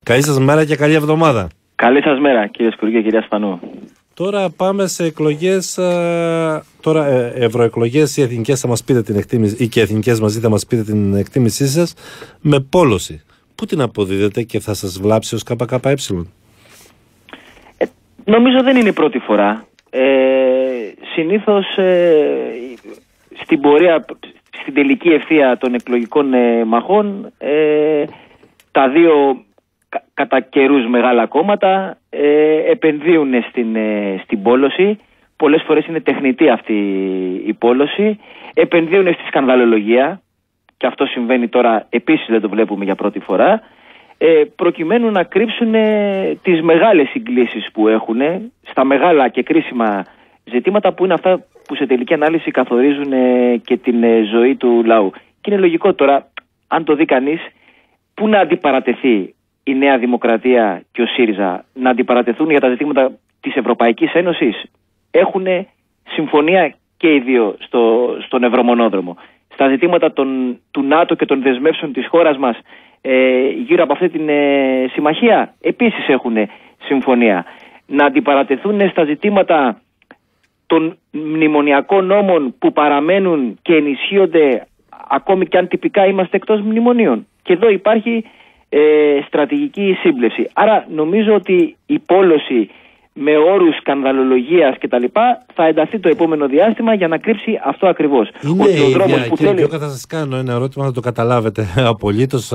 Καλή σας μέρα και καλή εβδομάδα. Καλή σας μέρα, κύριε Σκουρή και κυρία Σπανού. Τώρα πάμε σε εκλογές, τώρα ευρωεκλογές ή εθνικές θα μας πείτε την εκτίμηση, ή και εθνικές μαζί θα μας πείτε την εκτίμησή σας, με πόλωση. Πού την αποδίδετε και θα σας βλάψει ως ΚΚΕ? Νομίζω δεν είναι η πρώτη φορά. Συνήθως στην πορεία, στην τελική ευθεία των εκλογικών μαχών, τα δύο κατά καιρούς μεγάλα κόμματα επενδύουν στην πόλωση. Πολλές φορές είναι τεχνητή αυτή η πόλωση. Επενδύουν στη σκανδαλολογία, και αυτό συμβαίνει τώρα, επίσης δεν το βλέπουμε για πρώτη φορά, προκειμένου να κρύψουν τις μεγάλες συγκλήσεις που έχουν στα μεγάλα και κρίσιμα ζητήματα, που είναι αυτά που σε τελική ανάλυση καθορίζουν και την ζωή του λαού. Και είναι λογικό τώρα, αν το δει κανείς, πού να αντιπαρατεθεί η Νέα Δημοκρατία και ο ΣΥΡΙΖΑ, να αντιπαρατεθούν για τα ζητήματα της Ευρωπαϊκής Ένωσης? Έχουν συμφωνία και οι δύο στον ευρωμονόδρομο. Στα ζητήματα του ΝΑΤΟ και των δεσμεύσεων της χώρας μας γύρω από αυτή την συμμαχία, επίσης έχουν συμφωνία. Να αντιπαρατεθούν στα ζητήματα των μνημονιακών νόμων που παραμένουν και ενισχύονται ακόμη και αν τυπικά είμαστε εκτός μνημονίων. Και εδώ υπάρχει στρατηγική σύμπλευση. Άρα νομίζω ότι η πόλωση με όρους σκανδαλολογίας κτλ. Θα ενταθεί το επόμενο διάστημα για να κρύψει αυτό ακριβώς. Είναι ότι ο δρόμος που θέλει... θα σας κάνω ένα ερώτημα, θα το καταλάβετε απολύτως.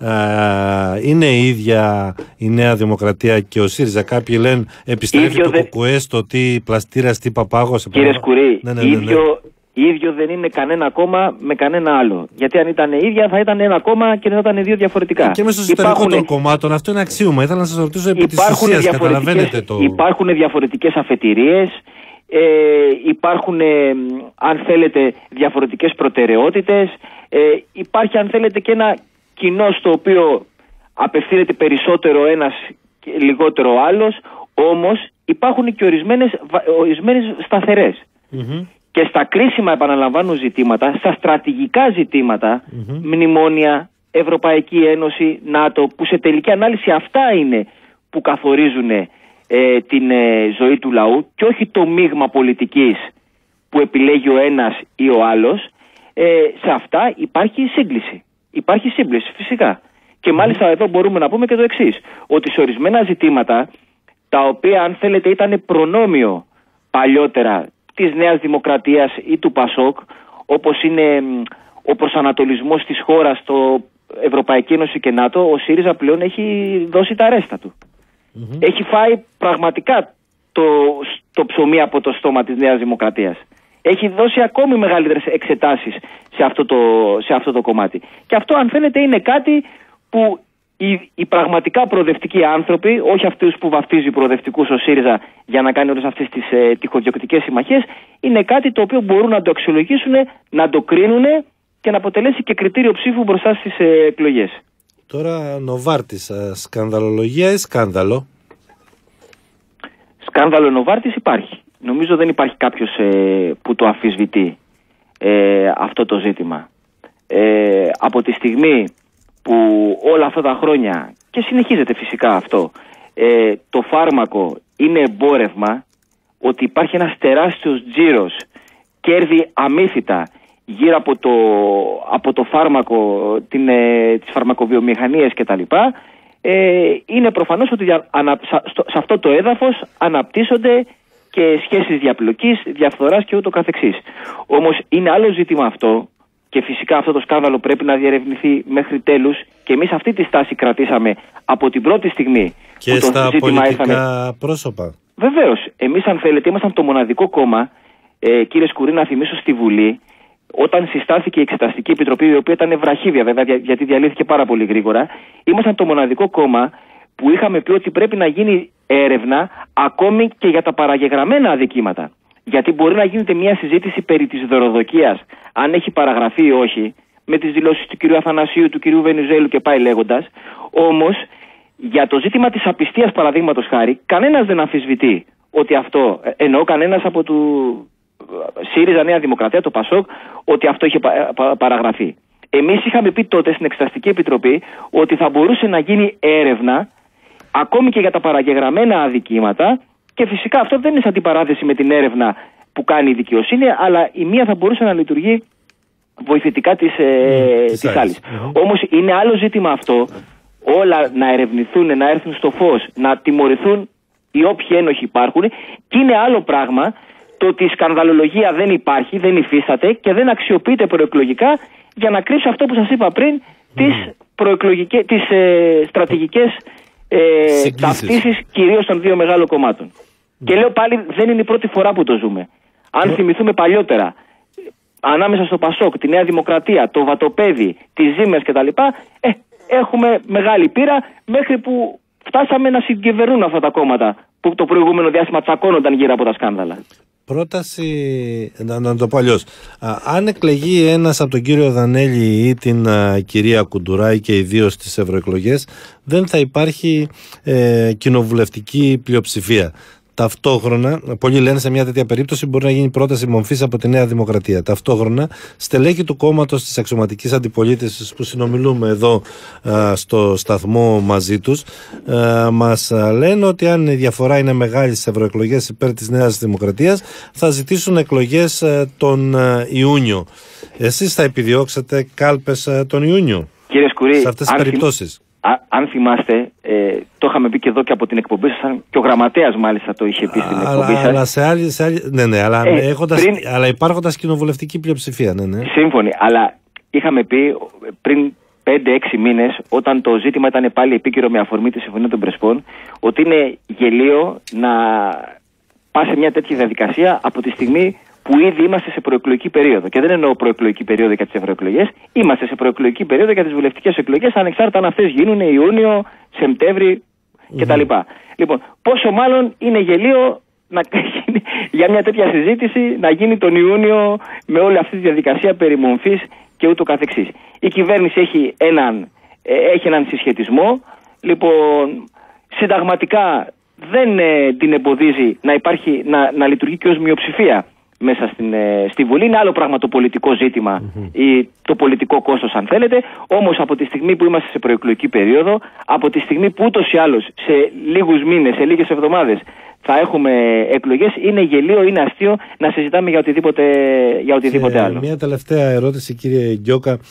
Είναι η ίδια η Νέα Δημοκρατία και ο ΣΥΡΙΖΑ? Κάποιοι λένε επιστρέφει το ΚΚΕ στο τι πλαστήρας, τι Παπάγος. Κύριε Σκουρή, ίδιο δεν είναι κανένα κόμμα με κανένα άλλο. Γιατί αν ήταν ίδια θα ήταν ένα κόμμα και δεν θα ήταν δύο διαφορετικά. Και μέσα στο εσωτερικό των κομμάτων αυτό είναι αξίωμα. Ήθελα να σας ρωτήσω επί της ουσίας, καταλαβαίνετε το... Υπάρχουν διαφορετικές αφετηρίες, υπάρχουν αν θέλετε διαφορετικές προτεραιότητες, υπάρχει αν θέλετε και ένα κοινό στο οποίο απευθύνεται περισσότερο ένας και λιγότερο ο άλλος, όμως υπάρχουν και ορισμένες σταθερές. Και στα κρίσιμα, επαναλαμβάνω, ζητήματα, στα στρατηγικά ζητήματα, μνημόνια, Ευρωπαϊκή Ένωση, ΝΑΤΟ, που σε τελική ανάλυση αυτά είναι που καθορίζουν την ζωή του λαού και όχι το μείγμα πολιτικής που επιλέγει ο ένας ή ο άλλος, σε αυτά υπάρχει σύγκληση. Υπάρχει σύγκληση φυσικά. Και μάλιστα εδώ μπορούμε να πούμε και το εξής, ότι σε ορισμένα ζητήματα, τα οποία αν θέλετε ήταν προνόμιο παλιότερα της Νέας Δημοκρατίας ή του ΠΑΣΟΚ, όπως είναι ο προσανατολισμός της χώρας στο Ευρωπαϊκή Ένωση και ΝΑΤΟ, ο ΣΥΡΙΖΑ πλέον έχει δώσει τα ρέστα του. Έχει φάει πραγματικά το ψωμί από το στόμα της Νέας Δημοκρατίας. Έχει δώσει ακόμη μεγαλύτερες εξετάσεις σε αυτό το κομμάτι. Και αυτό, αν φαίνεται, είναι κάτι που οι πραγματικά προοδευτικοί άνθρωποι, όχι αυτούς που βαφτίζει προοδευτικούς ο ΣΥΡΙΖΑ για να κάνει όλες αυτές τις τυχοδιοκτικές συμμαχίες, είναι κάτι το οποίο μπορούν να το αξιολογήσουν, να το κρίνουν και να αποτελέσει και κριτήριο ψήφου μπροστά στις εκλογές. Τώρα, Νοβάρτης, σκανδαλολογία ή σκάνδαλο? Σκάνδαλο Νοβάρτης υπάρχει. Νομίζω δεν υπάρχει κάποιος που το αμφισβητεί αυτό το ζήτημα. Από τη στιγμή που όλα αυτά τα χρόνια, και συνεχίζεται φυσικά αυτό, το φάρμακο είναι εμπόρευμα, ότι υπάρχει ένας τεράστιος τζίρος, κέρδη αμύθιτα γύρω από το φάρμακο, τις φαρμακοβιομηχανίες κτλ. Είναι προφανώς ότι σε αυτό το έδαφος αναπτύσσονται και σχέσεις διαπλοκής, διαφθοράς και ούτω καθεξής. Όμως είναι άλλο ζήτημα αυτό, και φυσικά αυτό το σκάνδαλο πρέπει να διερευνηθεί μέχρι τέλους, και εμείς αυτή τη στάση κρατήσαμε από την πρώτη στιγμή. Και που στα πολιτικά πρόσωπα. Βεβαίως. Εμείς, αν θέλετε, ήμασταν το μοναδικό κόμμα, κύριε Σκουρή, να θυμίσω, στη Βουλή, όταν συστάθηκε η Εξεταστική Επιτροπή, η οποία ήταν βραχύβια βέβαια, γιατί διαλύθηκε πάρα πολύ γρήγορα, ήμασταν το μοναδικό κόμμα που είχαμε πει ότι πρέπει να γίνει έρευνα ακόμη και για τα παραγεγραμμένα αδικήματα. Γιατί μπορεί να γίνεται μια συζήτηση περί της δωροδοκίας, αν έχει παραγραφεί ή όχι, με τις δηλώσεις του κ. Αθανασίου, του κ. Βενιζέλου και πάει λέγοντας. Όμως, για το ζήτημα της απιστίας, παραδείγματος χάρη, κανένας δεν αμφισβητεί ότι αυτό, εννοώ κανένας από του ΣΥΡΙΖΑ, Νέα Δημοκρατία, το ΠΑΣΟΚ, ότι αυτό είχε παραγραφεί. Εμείς είχαμε πει τότε στην Εξεταστική Επιτροπή ότι θα μπορούσε να γίνει έρευνα ακόμη και για τα παραγεγραμμένα αδικήματα, και φυσικά αυτό δεν είναι σε αντιπαράθεση με την έρευνα που κάνει η δικαιοσύνη, αλλά η μία θα μπορούσε να λειτουργεί βοηθητικά της άλλης. Όμως είναι άλλο ζήτημα αυτό, όλα να ερευνηθούν, να έρθουν στο φως, να τιμωρηθούν οι όποιοι ένοχοι υπάρχουν, και είναι άλλο πράγμα το ότι η σκανδαλολογία δεν υπάρχει, δεν υφίσταται και δεν αξιοποιείται προεκλογικά για να κρύψει αυτό που σας είπα πριν, τις στρατηγικές ταυτίσεις κυρίως των δύο μεγάλων κομμάτων. Και λέω πάλι, δεν είναι η πρώτη φορά που το ζούμε. Αν θυμηθούμε παλιότερα, ανάμεσα στο Πασόκ, τη Νέα Δημοκρατία, το Βατοπέδι, τις Ζήμες κτλ., έχουμε μεγάλη πείρα μέχρι που φτάσαμε να συγκυβερνούν αυτά τα κόμματα που το προηγούμενο διάστημα τσακώνονταν γύρω από τα σκάνδαλα. Πρόταση, να το πω αλλιώς. Αν εκλεγεί ένας από τον κύριο Δανέλη ή την κυρία Κουντουράη, και ιδίως στις ευρωεκλογές, δεν θα υπάρχει κοινοβουλευτική πλειοψηφία. Ταυτόχρονα, πολλοί λένε σε μια τέτοια περίπτωση μπορεί να γίνει πρόταση μομφής από τη Νέα Δημοκρατία. Ταυτόχρονα, στελέχη του κόμματος της αξιωματικής αντιπολίτευσης που συνομιλούμε εδώ στο σταθμό μαζί τους, μας λένε ότι αν η διαφορά είναι μεγάλη στις ευρωεκλογές υπέρ της Νέας Δημοκρατίας, θα ζητήσουν εκλογές τον Ιούνιο. Εσείς θα επιδιώξετε κάλπες τον Ιούνιο, κύριε Σκουρί, σε αυτές τις περιπτώσεις? Αν θυμάστε, το είχαμε πει και εδώ και από την εκπομπή σας, και ο γραμματέας μάλιστα το είχε πει στην εκπομπή σας. Αλλά σε άλλη, ναι, αλλά υπάρχοντας κοινοβουλευτική πλειοψηφία, ναι. Σύμφωνοι, αλλά είχαμε πει πριν 5-6 μήνες, όταν το ζήτημα ήταν πάλι επίκαιρο με αφορμή τη Συμφωνία των Πρεσπών, ότι είναι γελίο να πας σε μια τέτοια διαδικασία από τη στιγμή που ήδη είμαστε σε προεκλογική περίοδο. Και δεν εννοώ προεκλογική περίοδο για τις ευρωεκλογές, είμαστε σε προεκλογική περίοδο για τις βουλευτικές εκλογές, ανεξάρτητα αν αυτές γίνουν Ιούνιο, Σεπτέμβρη κτλ. Λοιπόν, πόσο μάλλον είναι γελίο για μια τέτοια συζήτηση να γίνει τον Ιούνιο με όλη αυτή τη διαδικασία περί μομφής και ούτω καθεξής. Η κυβέρνηση έχει έναν συσχετισμό. Λοιπόν, συνταγματικά δεν την εμποδίζει να λειτουργεί και ως μειοψηφία μέσα στη Βουλή. Είναι άλλο πράγμα το πολιτικό ζήτημα ή το πολιτικό κόστος, αν θέλετε. Όμως από τη στιγμή που είμαστε σε προεκλογική περίοδο, από τη στιγμή που ούτως ή άλλως σε λίγους μήνες, σε λίγες εβδομάδες θα έχουμε εκλογές, είναι γελίο, είναι αστείο να συζητάμε για οτιδήποτε άλλο. Μια τελευταία ερώτηση, κύριε Γκιόκα.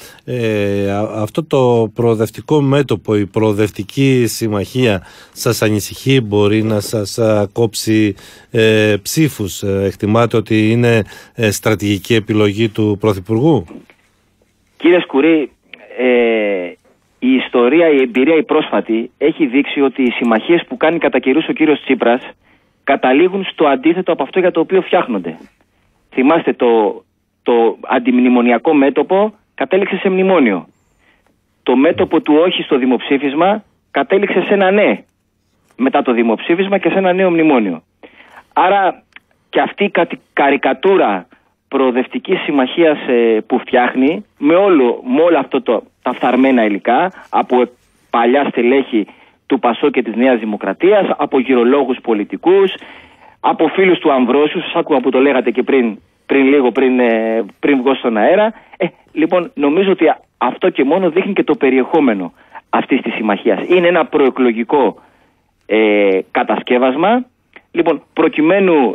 Αυτό το προοδευτικό μέτωπο, η προοδευτική συμμαχία, σας ανησυχεί? Μπορεί να σας κόψει ψήφους? Εκτιμάτε ότι είναι στρατηγική επιλογή του Πρωθυπουργού? Κύριε Σκουρί, η ιστορία, η εμπειρία, η πρόσφατη έχει δείξει ότι οι συμμαχίες που κάνει κατά καιρούς ο κύριος Τσίπρας καταλήγουν στο αντίθετο από αυτό για το οποίο φτιάχνονται. Θυμάστε, το αντιμνημονιακό μέτωπο κατέληξε σε μνημόνιο. Το μέτωπο του όχι στο δημοψήφισμα κατέληξε σε ένα ναι μετά το δημοψήφισμα και σε ένα νέο μνημόνιο. Άρα και αυτή η καρικατούρα προοδευτικής συμμαχίας που φτιάχνει με όλα αυτά τα φθαρμένα υλικά από παλιά στελέχη του Πασόκ και της Νέας Δημοκρατίας, από γυρολόγους πολιτικούς, από φίλους του Αμβρόσιου, σας άκουγα που το λέγατε και πριν βγω στον αέρα. Λοιπόν, νομίζω ότι αυτό και μόνο δείχνει και το περιεχόμενο αυτής της συμμαχίας. Είναι ένα προεκλογικό κατασκεύασμα, λοιπόν, προκειμένου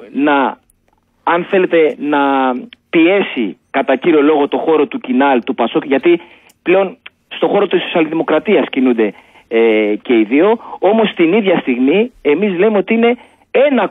αν θέλετε, να πιέσει κατά κύριο λόγο το χώρο του Κινάλ, του Πασόκ, γιατί πλέον στο χώρο της Σοσιαλδημοκρατίας κινούνται και οι δύο. Όμως την ίδια στιγμή εμείς λέμε ότι είναι ένα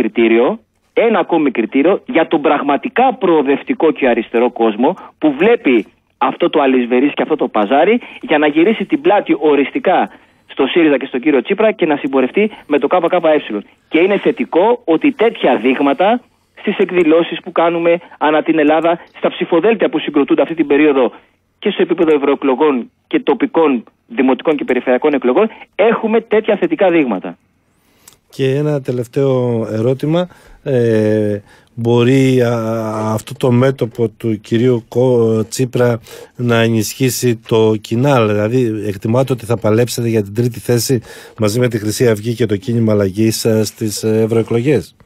ακόμη κριτήριο για τον πραγματικά προοδευτικό και αριστερό κόσμο που βλέπει αυτό το αλυσβερίς και αυτό το παζάρι για να γυρίσει την πλάτη οριστικά στο ΣΥΡΙΖΑ και στον κύριο Τσίπρα και να συμπορευτεί με το ΚΚΕ. Και είναι θετικό ότι τέτοια δείγματα στις εκδηλώσεις που κάνουμε ανά την Ελλάδα, στα ψηφοδέλτια που συγκροτούνται αυτή την περίοδο και στο επίπεδο ευρωεκλογών και τοπικών, δημοτικών και περιφερειακών εκλογών, έχουμε τέτοια θετικά δείγματα. Και ένα τελευταίο ερώτημα. Μπορεί αυτό το μέτωπο του κυρίου Τσίπρα να ενισχύσει το Κινάλ? Δηλαδή, εκτιμάτε ότι θα παλέψετε για την τρίτη θέση μαζί με τη Χρυσή Αυγή και το κίνημα αλλαγής στις ευρωεκλογές?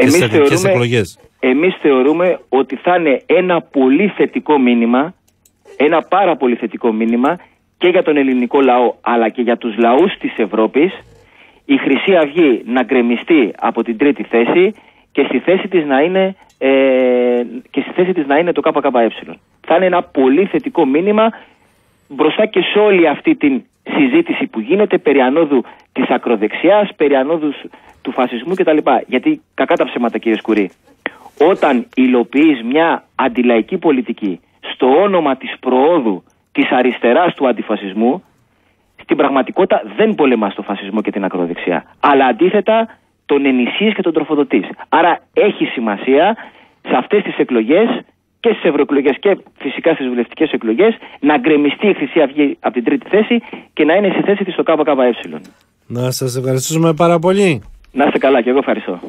Εμείς θεωρούμε ότι θα είναι ένα πολύ θετικό μήνυμα, ένα πάρα πολύ θετικό μήνυμα και για τον ελληνικό λαό αλλά και για τους λαούς της Ευρώπης, η Χρυσή Αυγή να γκρεμιστεί από την τρίτη θέση και στη θέση της να είναι το ΚΚΕ. Θα είναι ένα πολύ θετικό μήνυμα μπροστά και σε όλη αυτή την συζήτηση που γίνεται περί ανόδου της ακροδεξιάς, περί ανόδου του φασισμού κτλ. Γιατί κακά τα ψέματα, κύριε Σκουρή, όταν υλοποιείς μια αντιλαϊκή πολιτική στο όνομα της προόδου της αριστεράς του αντιφασισμού, στην πραγματικότητα δεν πολεμάς το φασισμό και την ακροδεξιά, αλλά αντίθετα τον ενισχύεις και τον τροφοδοτείς. Άρα έχει σημασία σε αυτές τις εκλογές και στις ευρωεκλογές και φυσικά στις βουλευτικές εκλογές να γκρεμιστεί η Χρυσή Αυγή από την τρίτη θέση και να είναι στη θέση της στο ΚΚΕ. Να σας ευχαριστούμε πάρα πολύ. Να είστε καλά και εγώ ευχαριστώ.